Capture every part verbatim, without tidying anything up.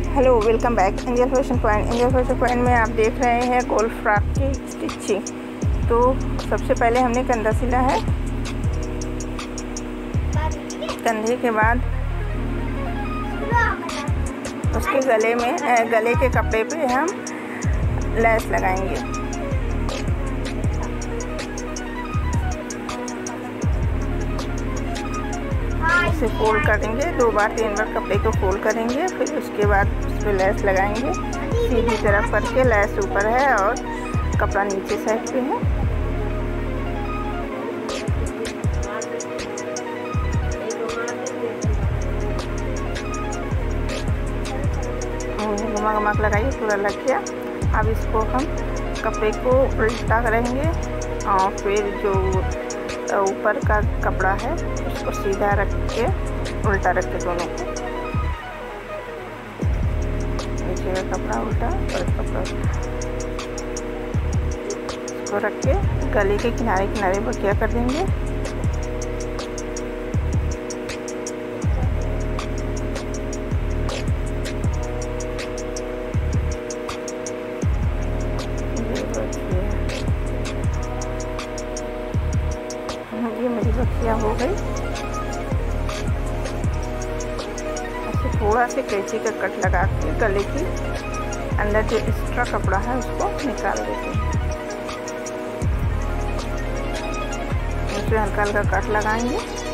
Hello, welcome back Angel Fashion Point. Angel Fashion Point में आप देख रहे हैं गोल्ड फ्रॉक की स्टिचिंग। तो सबसे पहले हमने कंधा सिला है। कंधे के बाद उसके गले में गले के कपड़े पे हम लैस लगाएंगे। इसे फोल्ड करेंगे, दो बार तीन बार कपड़े को फोल्ड करेंगे, फिर उसके बाद उस पर लैस लगाएंगे। सीधी तरफ करके लैस ऊपर है और कपड़ा नीचे साइड पे है। घुमा घुमा के लगाइए, पूरा लग गया। अब इसको हम कपड़े को उल्टा करेंगे और फिर जो ऊपर का कपड़ा है उसको सीधा रख के उल्टा रख के दोनों को, नीचे का कपड़ा उल्टा और कपड़ा इसको रख के गले के किनारे किनारे बकिया कर देंगे। ये मेरी बखिया हो गई। ऐसे थोड़ा से कैंची का कट लगा के गले की अंदर जो एक्स्ट्रा कपड़ा है उसको निकाल देते हैं। इसमें हल्का हल्का कट लगाएंगे।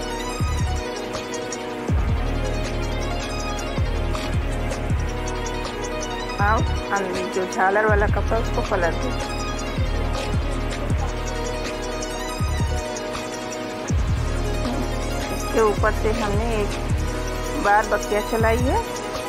और जो झालर वाला कपड़ा उसको पलट देंगे। के ऊपर से हमने एक बार बकिया चलाई है।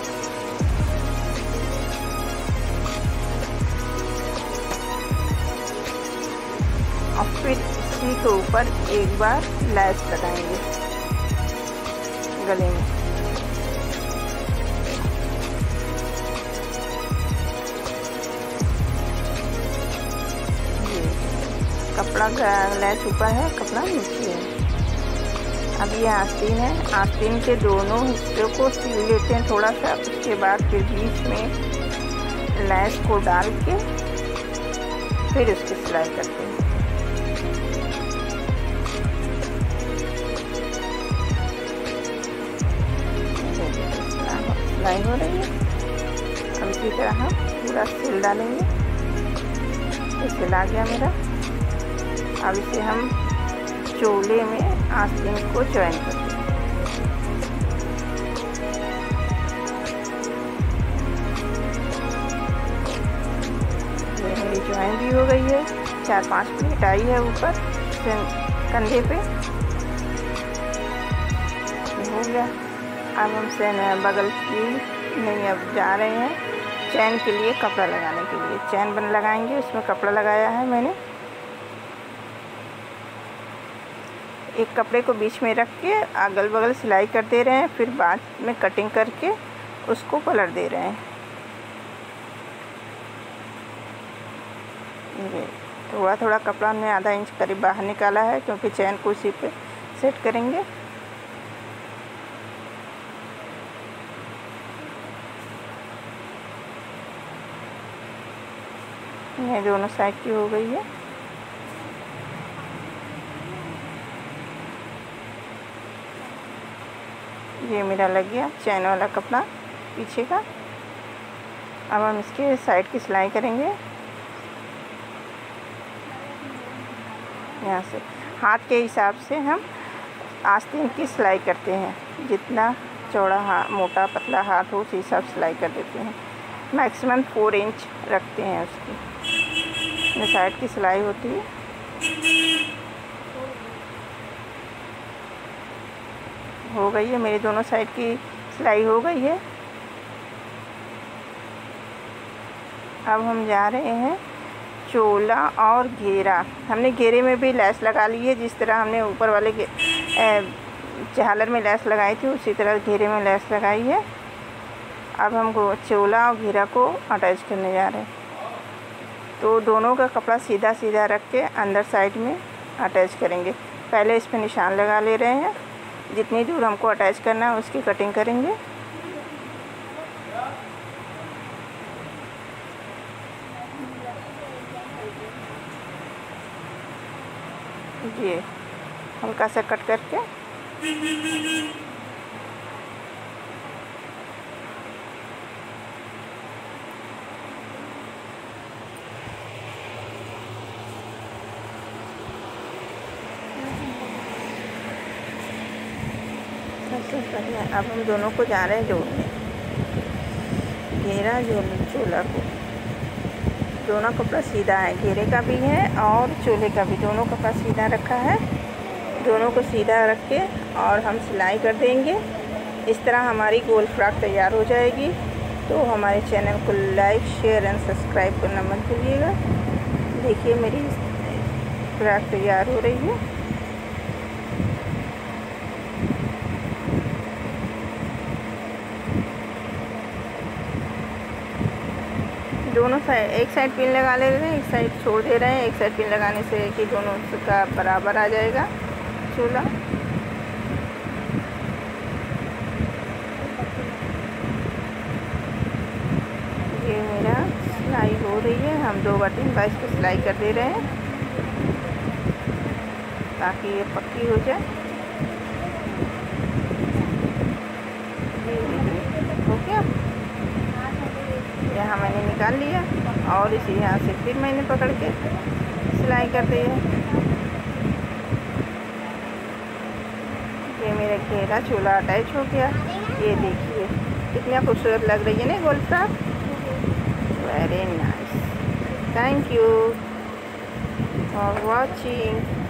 और फिर इसी के ऊपर एक बार लैस लगाएंगे गले में। ये कपड़ा लैस ऊपर है, कपड़ा नीचे है। अब ये आस्तीन है, आस्तीन के दोनों हिस्सों को सिल लेते हैं थोड़ा सा। उसके बाद फिर बीच में लैस को डाल के फिर उसकी सिलाई करते हैं। सिलाई हो रही है। अब इसी तरह हम पूरा सिल डालेंगे। ये सिल आ गया मेरा। अब इसे हम चोले में आस्तीन को ज्वाइन कर दें। ये मेरी ज्वाइन भी हो गई है। चार पांच प्लेट आई है ऊपर कंधे पे, हो गया। अब हम सेन बगल की नहीं, अब जा रहे हैं चैन के लिए कपड़ा लगाने के लिए। चैन बन लगाएंगे, उसमें कपड़ा लगाया है मैंने। एक कपड़े को बीच में रख के अगल बगल सिलाई कर दे रहे हैं, फिर बाद में कटिंग करके उसको पलट दे रहे हैं। ये थोड़ा थोड़ा कपड़ा हमने आधा इंच करीब बाहर निकाला है, क्योंकि चैन को इसी पे सेट करेंगे। ये दोनों साइड की हो गई है। ये मेरा लग गया चैन वाला कपड़ा पीछे का। अब हम इसके साइड की सिलाई करेंगे। यहाँ से हाथ के हिसाब से हम आस्तीन की सिलाई करते हैं। जितना चौड़ा हाथ, मोटा पतला हाथ हो, उस हिसाब से सिलाई कर देते हैं। मैक्सिमम फोर इंच रखते हैं उसकी। ये साइड की सिलाई होती है। हो गई है मेरी दोनों साइड की सिलाई हो गई है। अब हम जा रहे हैं चोला और घेरा। हमने घेरे में भी लैस लगा ली है। जिस तरह हमने ऊपर वाले झालर में लैस लगाई थी, उसी तरह घेरे में लैस लगाई है। अब हम चोला और घेरा को अटैच करने जा रहे हैं। तो दोनों का कपड़ा सीधा सीधा रख के अंदर साइड में अटैच करेंगे। पहले इस पर निशान लगा ले रहे हैं। जितनी दूर हमको अटैच करना है उसकी कटिंग करेंगे। ये हल्का सा कट करके अब हम दोनों को जा रहे हैं जोड़ने, घेरा जोड़ चोला को। दोनों कपड़ा सीधा है, घेरे का भी है और चोले का भी, दोनों कपड़ा सीधा रखा है। दोनों को सीधा रख के और हम सिलाई कर देंगे। इस तरह हमारी गोल फ्रॉक तैयार हो जाएगी। तो हमारे चैनल को लाइक शेयर एंड सब्सक्राइब करना मत भूलिएगा। देखिए मेरी फ्रॉक तैयार हो रही है। दोनों साइड, एक साइड पिन लगा ले रहे हैं, एक साइड छोड़ दे रहे हैं। एक साइड पिन लगाने से कि दोनों का बराबर आ जाएगा चोला। ये मेरा सिलाई हो रही है। हम दो बार तीन बार इसको सिलाई कर दे रहे हैं ताकि ये पक्की हो जाए। हो गया, यहाँ मैंने निकाल लिया और इसी यहाँ से फिर मैंने पकड़ के सिलाई कर दी है। ये मेरा घेरा चोला अटैच हो गया। ये देखिए कितना खूबसूरत लग रही है ना गोल frock. Very nice, thank you for watching.